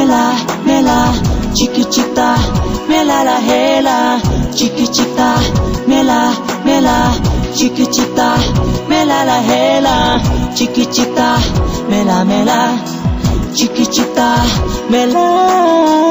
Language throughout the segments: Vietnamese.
mela, chiquitita, mela la hela, chiquitita, mela, chiquitita, mela la hela, chiquitita, mela, chiquitita, mela.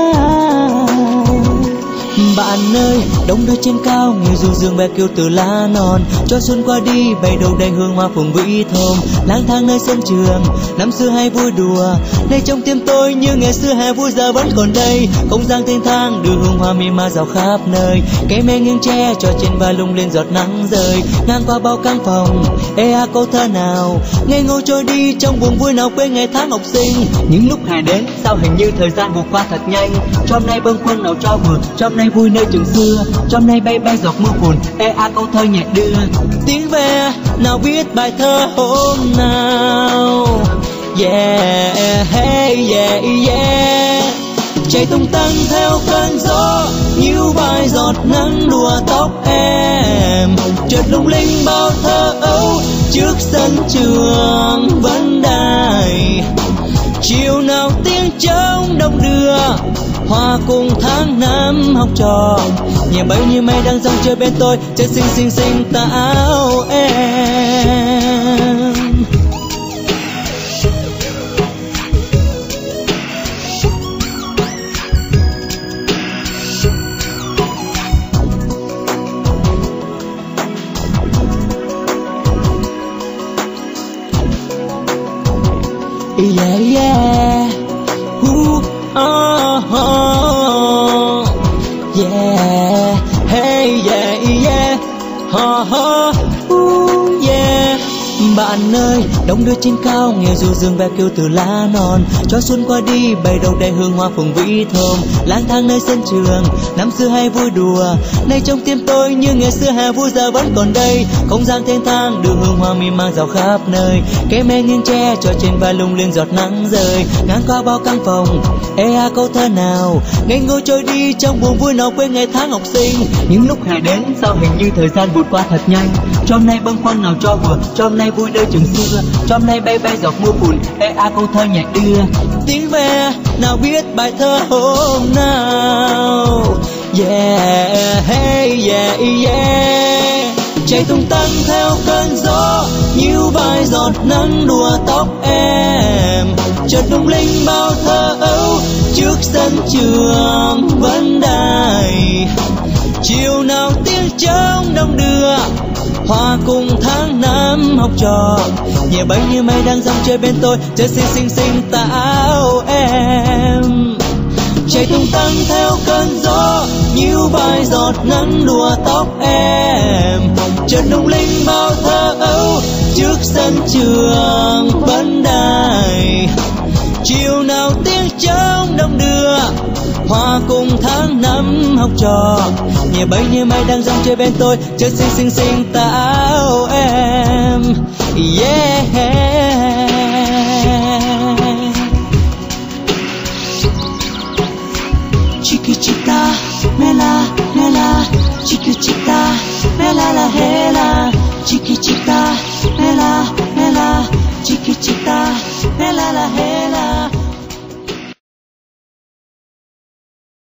Bạn ơi, đông đưa trên cao, nghe ru dương bé kêu từ lá non, cho xuân qua đi bay đầu đầy hương hoa phường vĩ thơm. Lang thang nơi sân trường, năm xưa hay vui đùa, nay trong tim tôi như ngày xưa hè vui giờ vẫn còn đây. Không gian thênh thang đưa hương hoa mì ma rào khắp nơi, cây me nghiêng tre cho trên vai lung lên giọt nắng rơi. Ngang qua bao căn phòng, ê a câu thơ nào ngây ngô trôi đi trong buồn vui nào quên ngày tháng học sinh. Những lúc hè đến sao hình như thời gian vụt qua thật nhanh, trong nay bâng khuâng nào cho vừa, trong nay vui nơi trường xưa, trong nay bay bay giọt mưa phùn, ê a câu thơ nhẹ đưa tiếng ve nào viết bài thơ hôm nào. Yeah, hey, yeah, yeah. Chạy tung tăng theo cơn gió, níu vai giọt nắng đùa tóc em, chợt lung linh bao thơ ấu trước sân trường vấn đài. Chiều nào tiếng trống đông đưa, hòa cùng tháng năm học trò, nhẹ bay như mây đang dòng chơi bên tôi, chơi xinh xinh xinh tà áo em. Yeah, yeah. Ooh, oh, oh. Yeah, hey, yeah, yeah. Oh, oh. Ooh, yeah. Bạn ơi, đông đưa trên cao, nghe ru dương ve kêu từ lá non, cho xuân qua đi bay đầu đầy hương hoa phường vĩ thơm. Lang thang nơi sân trường, năm xưa hay vui đùa, nay trong tim tôi như ngày xưa hè vui giờ vẫn còn đây. Không gian thênh thang đưa hương hoa mì mang rào khắp nơi, cây me nghiêng tre cho trên vai lung lên giọt nắng rơi. Ngang qua bao căn phòng, ê a câu thơ nào ngây ngô trôi đi trong buồn vui nào quên ngày tháng học sinh. Những lúc hè đến sao hình như thời gian vụt qua thật nhanh, trong nay bâng khuâng nào cho vừa, trong nay vui nơi trường xưa, trong nay bay bay giọt mưa phùn, ê a câu thơ nhẹ đưa tiếng ve nào viết bài thơ hôm nào. Yeah, hey, yeah, yeah. Chạy tung tăng theo cơn gió, níu vai giọt nắng đùa tóc em, chợt lung linh bao thơ ấu trước sân trường vấn đài. Chiều nào tiếng trống đông đưa, hòa cùng tháng năm học trò, nhẹ bay như mây đang dòng chơi bên tôi, chơi xinh xinh xinh tà áo em. Chạy tung tăng theo cơn gió, níu vai giọt nắng đùa tóc em, chợt lung linh bao thơ ấu trước sân trường vấn đài. Chiều nào tiếng trống đông đưa, hòa cùng tháng năm học trò, nhẹ bay như mây đang dòng chơi bên tôi, chơi xinh xinh xinh tà áo em. Yeah. Chiquitita, mela, chiquitita, mela la hela, chiquitita.